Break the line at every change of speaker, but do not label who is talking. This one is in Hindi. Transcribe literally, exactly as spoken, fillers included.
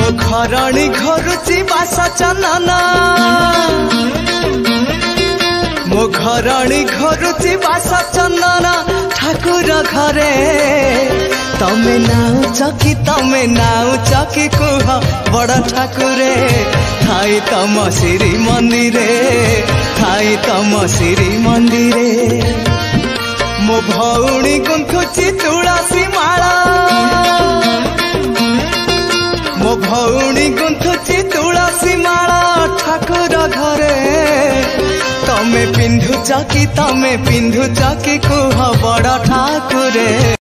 घरणी घरुची बास चनन मो घरणी घरुची बास चनन ठाकुर घरे तमे नाउच कि तमे नाउच कि कुह बड़ ठाकुरे थाई तम श्री मंदिरे थाई तम श्री मंदिरे मो भौणी गुंथुची तुलसी माला मो भौणी गुंथुची तुलसी माला ठाकुर घरे तमे पिंधुच कि तमे पिंधुच कि कुह बड़ ठाकुरे।